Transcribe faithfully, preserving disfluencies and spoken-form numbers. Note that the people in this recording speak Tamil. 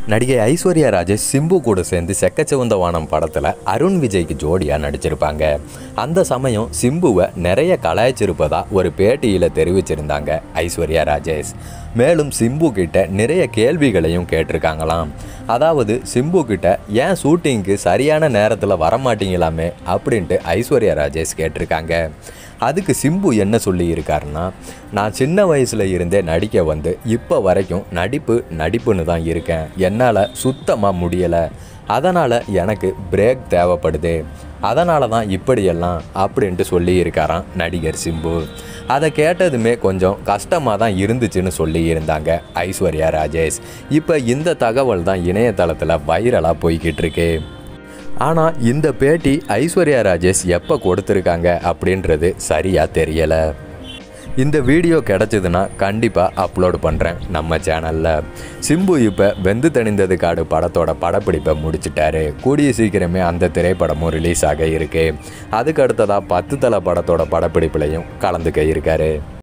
நடிகை ஐஸ்வர்யா ராஜேஷ் சிம்பு கூட சேர்ந்து செக்கச்சிவந்த வானம் படத்தில் அருண் விஜய்க்கு ஜோடியாக நடிச்சிருப்பாங்க. அந்த சமயம் சிம்புவை நிறைய கலாய்ச்சிருப்பதா ஒரு பேட்டியில் தெரிவிச்சிருந்தாங்க ஐஸ்வர்யா ராஜேஷ். மேலும் சிம்பு கிட்ட நிறைய கேள்விகளையும் கேட்டிருக்காங்களாம். அதாவது சிம்பு கிட்ட ஏன் ஷூட்டிங்க்கு சரியான நேரத்தில் வரமாட்டீங்களாமே அப்படின்ட்டு ஐஸ்வர்யா ராஜேஷ் கேட்டிருக்காங்க. அதுக்கு சிம்பு என்ன சொல்லி இருக்காருன்னா, நான் சின்ன வயசில் இருந்தே நடிக்க வந்து இப்போ வரைக்கும் நடிப்பு நடிப்புன்னு தான் இருக்கேன். என்னால் சுத்தமாக முடியலை. அதனால் எனக்கு பிரேக் தேவைப்படுது. அதனால தான் இப்படியெல்லாம் அப்படின்ட்டு சொல்லி இருக்காராம் நடிகர் சிம்பு. அதை கேட்டதுமே கொஞ்சம் கஷ்டமாக தான் இருந்துச்சுன்னு சொல்லி இருந்தாங்க ஐஸ்வர்யா ராஜேஷ். இப்போ இந்த தகவல் தான் இணையதளத்தில் வைரலாக போய்கிட்டு இருக்கு. ஆனால் இந்த பேட்டி ஐஸ்வர்யா ராஜேஷ் எப்போ கொடுத்துருக்காங்க அப்படின்றது சரியாக தெரியலை. இந்த வீடியோ கிடச்சிதுன்னா கண்டிப்பாக அப்லோட் பண்ணுறேன் நம்ம சேனலில். சிம்பு இப்போ வெந்து தணிந்தது காடு படத்தோட படப்பிடிப்பை முடிச்சிட்டாரு. கூடிய சீக்கிரமே அந்த திரைப்படமும் ரிலீஸ் ஆக இருக்குது. அதுக்கு அடுத்ததாக பத்து தலை படத்தோட படப்பிடிப்புலையும் கலந்துக்க இருக்காரு.